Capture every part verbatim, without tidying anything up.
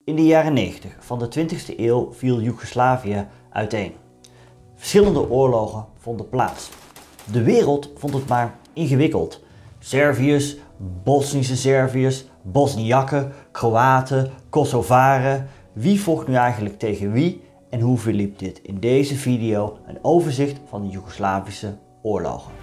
In de jaren negentig van de twintigste eeuw viel Joegoslavië uiteen. Verschillende oorlogen vonden plaats. De wereld vond het maar ingewikkeld. Serviërs, Bosnische Serviërs, Bosniakken, Kroaten, Kosovaren. Wie vocht nu eigenlijk tegen wie en hoe verliep dit? In deze video een overzicht van de Joegoslavische oorlogen.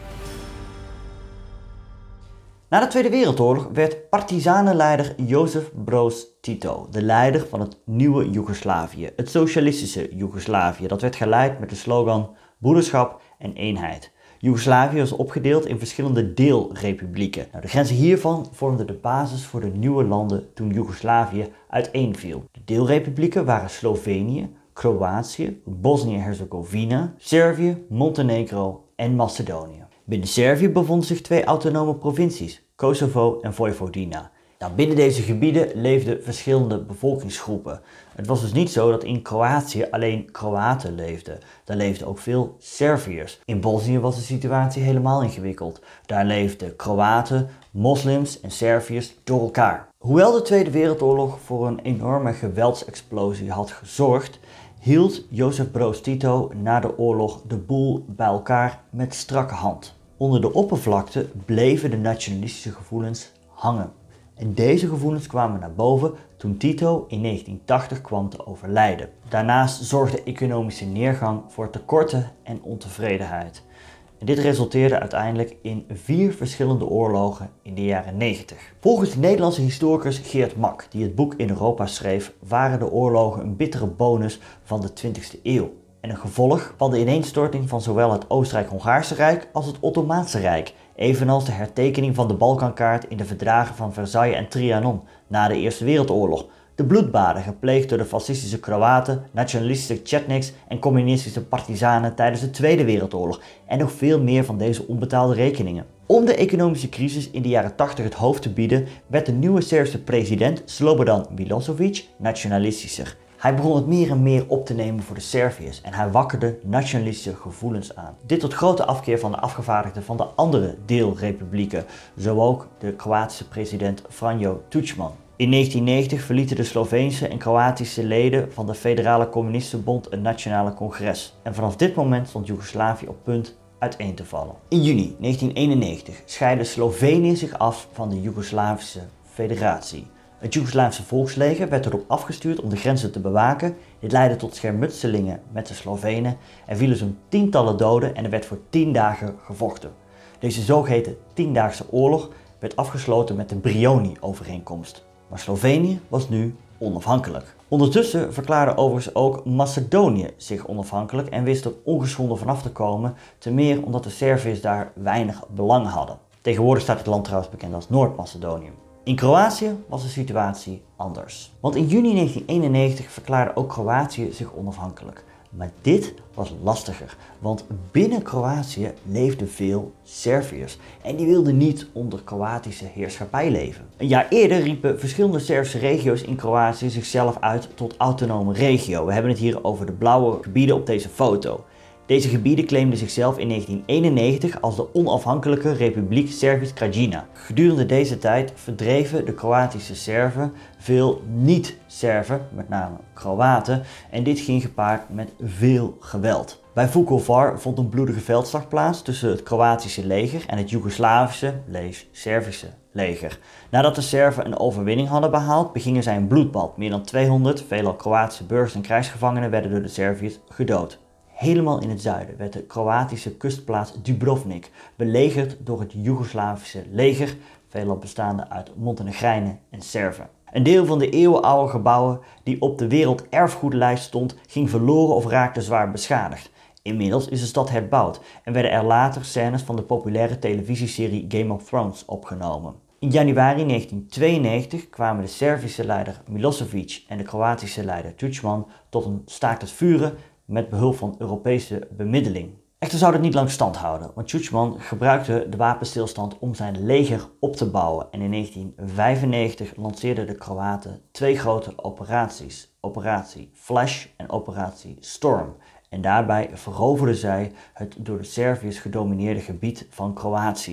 Na de Tweede Wereldoorlog werd partizanenleider Josip Broz Tito de leider van het nieuwe Joegoslavië, het socialistische Joegoslavië. Dat werd geleid met de slogan broederschap en eenheid. Joegoslavië was opgedeeld in verschillende deelrepublieken. Nou, de grenzen hiervan vormden de basis voor de nieuwe landen toen Joegoslavië uiteenviel. De deelrepublieken waren Slovenië, Kroatië, Bosnië-Herzegovina, Servië, Montenegro en Macedonië. Binnen Servië bevonden zich twee autonome provincies, Kosovo en Vojvodina. Nou, binnen deze gebieden leefden verschillende bevolkingsgroepen. Het was dus niet zo dat in Kroatië alleen Kroaten leefden. Daar leefden ook veel Serviërs. In Bosnië was de situatie helemaal ingewikkeld. Daar leefden Kroaten, moslims en Serviërs door elkaar. Hoewel de Tweede Wereldoorlog voor een enorme geweldsexplosie had gezorgd, hield Josip Broz Tito na de oorlog de boel bij elkaar met strakke hand. Onder de oppervlakte bleven de nationalistische gevoelens hangen. En deze gevoelens kwamen naar boven toen Tito in negentien tachtig kwam te overlijden. Daarnaast zorgde economische neergang voor tekorten en ontevredenheid. En dit resulteerde uiteindelijk in vier verschillende oorlogen in de jaren negentig. Volgens de Nederlandse historicus Geert Mak, die het boek In Europa schreef, waren de oorlogen een bittere bonus van de twintigste eeuw. En een gevolg van de ineenstorting van zowel het Oostenrijk-Hongaarse Rijk als het Ottomaanse Rijk, evenals de hertekening van de Balkankaart in de verdragen van Versailles en Trianon na de Eerste Wereldoorlog, de bloedbaden gepleegd door de fascistische Kroaten, nationalistische Chetniks en communistische partizanen tijdens de Tweede Wereldoorlog en nog veel meer van deze onbetaalde rekeningen. Om de economische crisis in de jaren tachtig het hoofd te bieden, werd de nieuwe Servische president Slobodan Milošević nationalistischer. Hij begon het meer en meer op te nemen voor de Serviërs en hij wakkerde nationalistische gevoelens aan. Dit tot grote afkeer van de afgevaardigden van de andere deelrepublieken, zo ook de Kroatische president Franjo Tuđman. In negentien negentig verlieten de Sloveense en Kroatische leden van de Federale Communistenbond een nationale congres. En vanaf dit moment stond Joegoslavië op punt uiteen te vallen. In juni negentien eenennegentig scheidde Slovenië zich af van de Joegoslavische Federatie. Het Joegoslavische volksleger werd erop afgestuurd om de grenzen te bewaken. Dit leidde tot schermutselingen met de Slovenen. Er vielen zo'n tientallen doden en er werd voor tien dagen gevochten. Deze zogeheten tiendaagse oorlog werd afgesloten met de Brioni-overeenkomst. Maar Slovenië was nu onafhankelijk. Ondertussen verklaarde overigens ook Macedonië zich onafhankelijk en wist er ongeschonden vanaf te komen, te meer omdat de Serviërs daar weinig belang hadden. Tegenwoordig staat het land trouwens bekend als Noord-Macedonië. In Kroatië was de situatie anders. Want in juni negentien eenennegentig verklaarde ook Kroatië zich onafhankelijk. Maar dit was lastiger, want binnen Kroatië leefden veel Serviërs en die wilden niet onder Kroatische heerschappij leven. Een jaar eerder riepen verschillende Servische regio's in Kroatië zichzelf uit tot autonome regio. We hebben het hier over de blauwe gebieden op deze foto. Deze gebieden claimden zichzelf in negentien eenennegentig als de onafhankelijke Republiek Servisch Krajina. Gedurende deze tijd verdreven de Kroatische Serven veel niet-Serven, met name Kroaten, en dit ging gepaard met veel geweld. Bij Vukovar vond een bloedige veldslag plaats tussen het Kroatische leger en het Joegoslavische, lees Servische leger. Nadat de Serven een overwinning hadden behaald, begingen zij een bloedbad. Meer dan tweehonderd, veelal Kroatische burgers en krijgsgevangenen werden door de Serviërs gedood. Helemaal in het zuiden werd de Kroatische kustplaats Dubrovnik belegerd door het Joegoslavische leger, veelal bestaande uit Montenegrijnen en Serven. Een deel van de eeuwenoude gebouwen die op de werelderfgoedlijst stond, ging verloren of raakte zwaar beschadigd. Inmiddels is de stad herbouwd en werden er later scènes van de populaire televisieserie Game of Thrones opgenomen. In januari negentien tweeënnegentig kwamen de Servische leider Milošević en de Kroatische leider Tuđman tot een staakt het vuren met behulp van Europese bemiddeling. Echter zou dit niet lang stand houden, want Tuđman gebruikte de wapenstilstand om zijn leger op te bouwen en in negentien vijfennegentig lanceerden de Kroaten twee grote operaties, operatie Flash en operatie Storm. En daarbij veroverden zij het door de Serviërs gedomineerde gebied van Kroatië.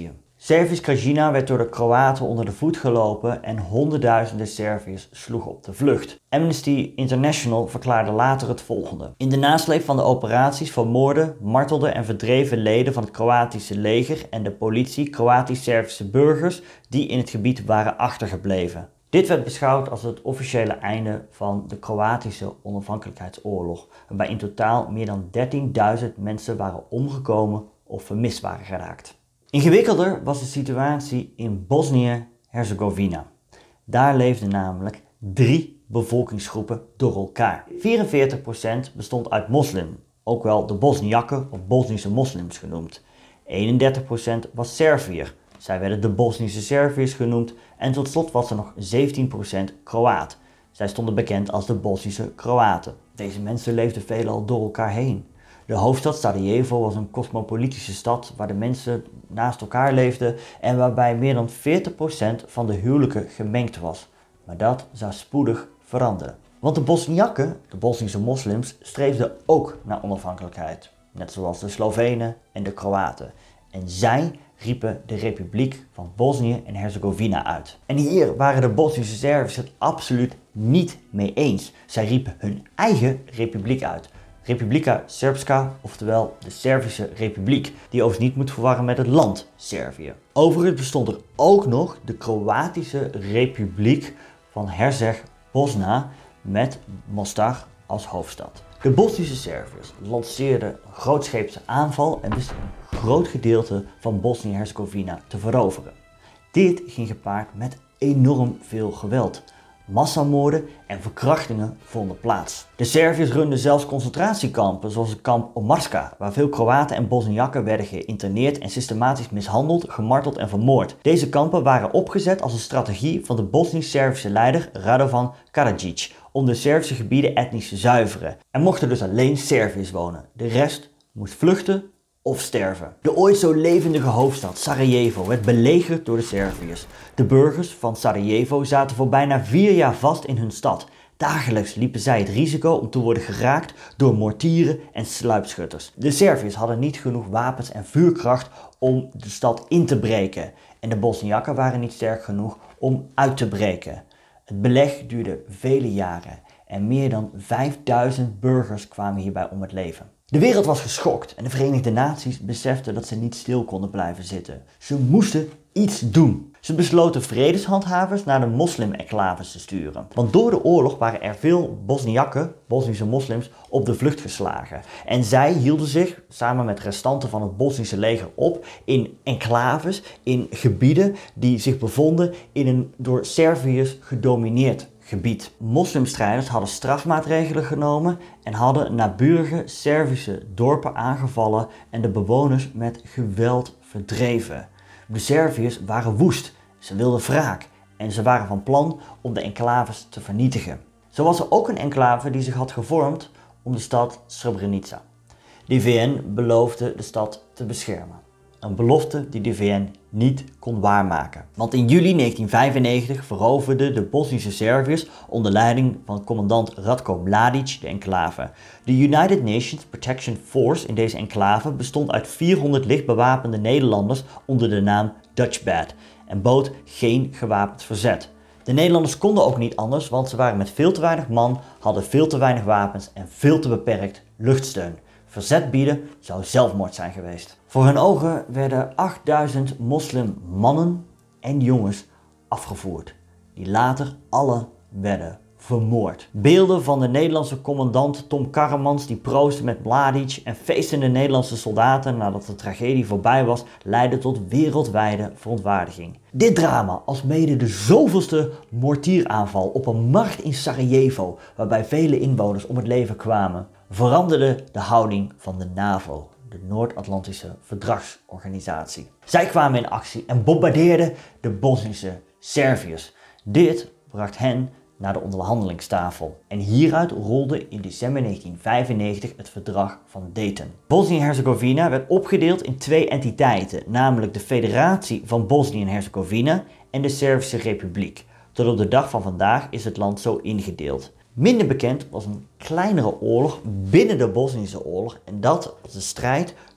Servisch Krajina werd door de Kroaten onder de voet gelopen en honderdduizenden Serviërs sloegen op de vlucht. Amnesty International verklaarde later het volgende. In de nasleep van de operaties vermoorden, martelden en verdreven leden van het Kroatische leger en de politie Kroatisch-Servische burgers die in het gebied waren achtergebleven. Dit werd beschouwd als het officiële einde van de Kroatische onafhankelijkheidsoorlog, waarbij in totaal meer dan dertienduizend mensen waren omgekomen of vermist waren geraakt. Ingewikkelder was de situatie in Bosnië-Herzegovina. Daar leefden namelijk drie bevolkingsgroepen door elkaar. vierenveertig procent bestond uit moslim, ook wel de Bosniakken of Bosnische moslims genoemd. eenendertig procent was Serviër. Zij werden de Bosnische Serviërs genoemd en tot slot was er nog zeventien procent Kroaat. Zij stonden bekend als de Bosnische Kroaten. Deze mensen leefden veelal door elkaar heen. De hoofdstad Sarajevo was een cosmopolitische stad waar de mensen naast elkaar leefden en waarbij meer dan veertig procent van de huwelijken gemengd was. Maar dat zou spoedig veranderen. Want de Bosniakken, de Bosnische moslims, streefden ook naar onafhankelijkheid. Net zoals de Slovenen en de Kroaten. En zij riepen de Republiek van Bosnië en Herzegovina uit. En hier waren de Bosnische Serviërs het absoluut niet mee eens. Zij riepen hun eigen republiek uit. Republika Srpska, oftewel de Servische Republiek, die overigens niet moet verwarren met het land Servië. Overigens bestond er ook nog de Kroatische Republiek van Herceg-Bosna met Mostar als hoofdstad. De Bosnische Serviërs lanceerden een grootscheepse aanval en wisten een groot gedeelte van Bosnië-Herzegovina te veroveren. Dit ging gepaard met enorm veel geweld. Massamoorden en verkrachtingen vonden plaats. De Serviërs runden zelfs concentratiekampen zoals het kamp Omarska, waar veel Kroaten en Bosniakken werden geïnterneerd en systematisch mishandeld, gemarteld en vermoord. Deze kampen waren opgezet als een strategie van de Bosnisch-Servische leider Radovan Karadzic om de Servische gebieden etnisch te zuiveren. Er mochten dus alleen Serviërs wonen. De rest moest vluchten of sterven. De ooit zo levendige hoofdstad Sarajevo werd belegerd door de Serviërs. De burgers van Sarajevo zaten voor bijna vier jaar vast in hun stad. Dagelijks liepen zij het risico om te worden geraakt door mortieren en sluipschutters. De Serviërs hadden niet genoeg wapens en vuurkracht om de stad in te breken. En de Bosniakken waren niet sterk genoeg om uit te breken. Het beleg duurde vele jaren en meer dan vijfduizend burgers kwamen hierbij om het leven. De wereld was geschokt en de Verenigde Naties beseften dat ze niet stil konden blijven zitten. Ze moesten iets doen. Ze besloten vredeshandhavers naar de moslim-enclaves te sturen. Want door de oorlog waren er veel Bosniakken, Bosnische moslims, op de vlucht geslagen. En zij hielden zich, samen met restanten van het Bosnische leger, op in enclaves, in gebieden die zich bevonden in een door Serviërs gedomineerd gebied. Moslimstrijders hadden strafmaatregelen genomen en hadden naburige Servische dorpen aangevallen en de bewoners met geweld verdreven. De Serviërs waren woest, ze wilden wraak en ze waren van plan om de enclaves te vernietigen. Zo was er ook een enclave die zich had gevormd om de stad Srebrenica. De V N beloofde de stad te beschermen. Een belofte die de V N niet kon waarmaken. Want in juli negentien vijfennegentig veroverden de Bosnische Serviërs onder leiding van commandant Ratko Mladic de enclave. De United Nations Protection Force in deze enclave bestond uit vierhonderd licht bewapende Nederlanders onder de naam Dutchbat en bood geen gewapend verzet. De Nederlanders konden ook niet anders, want ze waren met veel te weinig man, hadden veel te weinig wapens en veel te beperkt luchtsteun. Verzet bieden zou zelfmoord zijn geweest. Voor hun ogen werden achtduizend moslimmannen en jongens afgevoerd, die later alle werden vermoord. Beelden van de Nederlandse commandant Tom Karremans die proostte met Mladic en feestende Nederlandse soldaten nadat de tragedie voorbij was, leidden tot wereldwijde verontwaardiging. Dit drama, alsmede de zoveelste mortieraanval op een markt in Sarajevo, waarbij vele inwoners om het leven kwamen, veranderde de houding van de NAVO, de Noord-Atlantische Verdragsorganisatie. Zij kwamen in actie en bombardeerden de Bosnische Serviërs. Dit bracht hen naar de onderhandelingstafel. En hieruit rolde in december negentien vijfennegentig het verdrag van Dayton. Bosnië-Herzegovina werd opgedeeld in twee entiteiten, namelijk de Federatie van Bosnië en Herzegovina en de Servische Republiek. Tot op de dag van vandaag is het land zo ingedeeld. Minder bekend was een kleinere oorlog binnen de Bosnische oorlog en dat was de strijd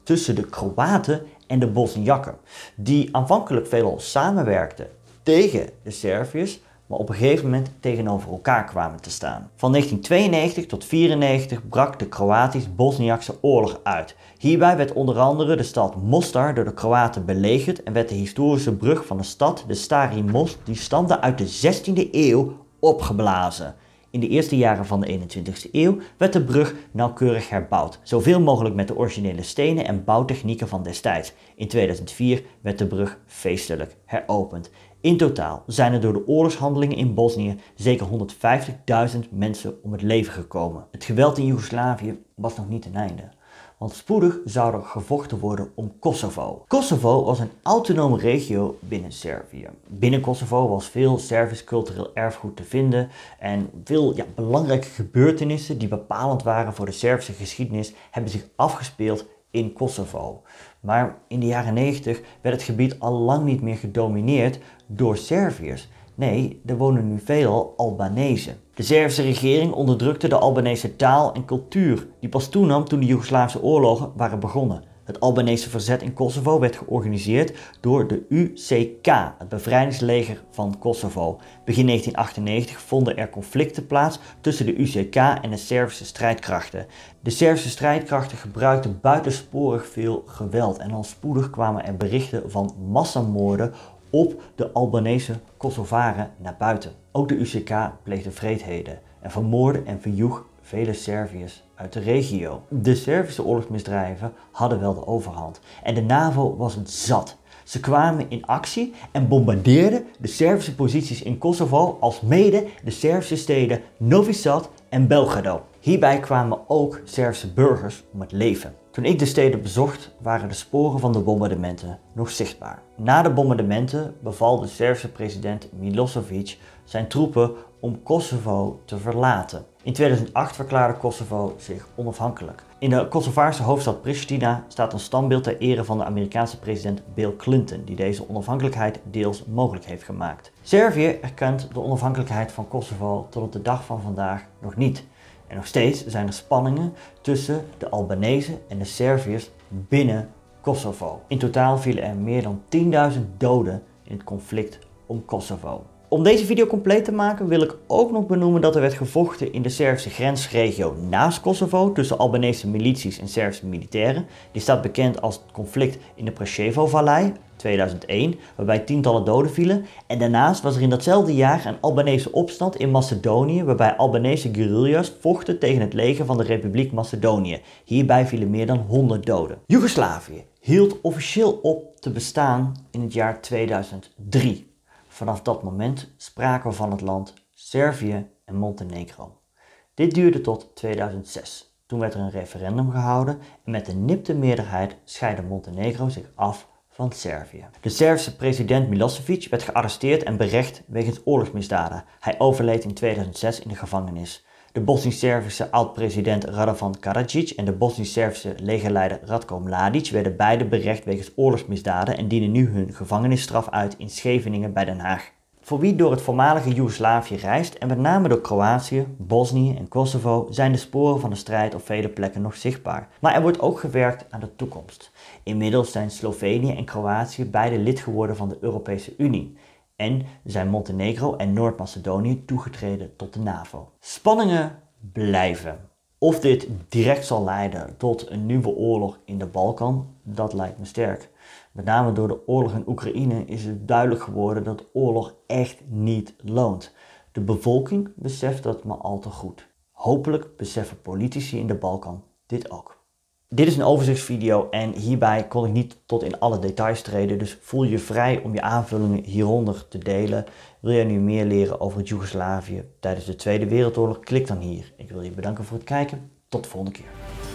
tussen de Kroaten en de Bosniakken, die aanvankelijk veelal samenwerkten tegen de Serviërs, maar op een gegeven moment tegenover elkaar kwamen te staan. Van negentien tweeënnegentig tot vierennegentig brak de Kroatisch-Bosniakse oorlog uit. Hierbij werd onder andere de stad Mostar door de Kroaten belegerd en werd de historische brug van de stad, de Stari Most, die stamde uit de zestiende eeuw, opgeblazen. In de eerste jaren van de eenentwintigste eeuw werd de brug nauwkeurig herbouwd, zoveel mogelijk met de originele stenen en bouwtechnieken van destijds. In tweeduizend vier werd de brug feestelijk heropend. In totaal zijn er door de oorlogshandelingen in Bosnië zeker honderdvijftigduizend mensen om het leven gekomen. Het geweld in Joegoslavië was nog niet ten einde, want spoedig zou er gevochten worden om Kosovo. Kosovo was een autonome regio binnen Servië. Binnen Kosovo was veel Servisch cultureel erfgoed te vinden en veel ja, belangrijke gebeurtenissen die bepalend waren voor de Servische geschiedenis hebben zich afgespeeld in Kosovo. Maar in de jaren negentig werd het gebied al lang niet meer gedomineerd door Serviërs. Nee, er wonen nu veelal Albanezen. De Servische regering onderdrukte de Albanese taal en cultuur, die pas toenam toen de Joegoslavische oorlogen waren begonnen. Het Albanese verzet in Kosovo werd georganiseerd door de U C K, het bevrijdingsleger van Kosovo. Begin negentien achtennegentig vonden er conflicten plaats tussen de U C K en de Servische strijdkrachten. De Servische strijdkrachten gebruikten buitensporig veel geweld en al spoedig kwamen er berichten van massamoorden op de Albanese Kosovaren naar buiten. Ook de U C K pleegde wreedheden en vermoordde en verjoeg vele Serviërs uit de regio. De Servische oorlogsmisdrijven hadden wel de overhand en de NAVO was het zat. Ze kwamen in actie en bombardeerden de Servische posities in Kosovo alsmede de Servische steden Novi Sad en Belgrado. Hierbij kwamen ook Servische burgers om het leven. Toen ik de steden bezocht, waren de sporen van de bombardementen nog zichtbaar. Na de bombardementen beval de Servische president Milosevic zijn troepen om Kosovo te verlaten. In tweeduizend acht verklaarde Kosovo zich onafhankelijk. In de Kosovaarse hoofdstad Pristina staat een standbeeld ter ere van de Amerikaanse president Bill Clinton, die deze onafhankelijkheid deels mogelijk heeft gemaakt. Servië erkent de onafhankelijkheid van Kosovo tot op de dag van vandaag nog niet. En nog steeds zijn er spanningen tussen de Albanezen en de Serviërs binnen Kosovo. In totaal vielen er meer dan tienduizend doden in het conflict om Kosovo. Om deze video compleet te maken wil ik ook nog benoemen dat er werd gevochten in de Servische grensregio naast Kosovo tussen Albanese milities en Servische militairen. Die staat bekend als het conflict in de Preševo-vallei tweeduizend één, waarbij tientallen doden vielen. En daarnaast was er in datzelfde jaar een Albanese opstand in Macedonië, waarbij Albanese guerrilla's vochten tegen het leger van de Republiek Macedonië. Hierbij vielen meer dan honderd doden. Joegoslavië hield officieel op te bestaan in het jaar tweeduizend drie. Vanaf dat moment spraken we van het land Servië en Montenegro. Dit duurde tot tweeduizend zes. Toen werd er een referendum gehouden en met een nipte meerderheid scheidde Montenegro zich af van Servië. De Servische president Milosevic werd gearresteerd en berecht wegens oorlogsmisdaden. Hij overleed in tweeduizend zes in de gevangenis. De Bosnisch-Servische oud-president Radovan Karadzic en de Bosnisch-Servische legerleider Ratko Mladic werden beide berecht wegens oorlogsmisdaden en dienen nu hun gevangenisstraf uit in Scheveningen bij Den Haag. Voor wie door het voormalige Joegoslavië reist en met name door Kroatië, Bosnië en Kosovo zijn de sporen van de strijd op vele plekken nog zichtbaar. Maar er wordt ook gewerkt aan de toekomst. Inmiddels zijn Slovenië en Kroatië beide lid geworden van de Europese Unie. En zijn Montenegro en Noord-Macedonië toegetreden tot de NAVO. Spanningen blijven. Of dit direct zal leiden tot een nieuwe oorlog in de Balkan, dat lijkt me sterk. Met name door de oorlog in Oekraïne is het duidelijk geworden dat oorlog echt niet loont. De bevolking beseft dat maar al te goed. Hopelijk beseffen politici in de Balkan dit ook. Dit is een overzichtsvideo en hierbij kon ik niet tot in alle details treden, dus voel je vrij om je aanvullingen hieronder te delen. Wil jij nu meer leren over het Joegoslavië tijdens de Tweede Wereldoorlog? Klik dan hier. Ik wil je bedanken voor het kijken. Tot de volgende keer.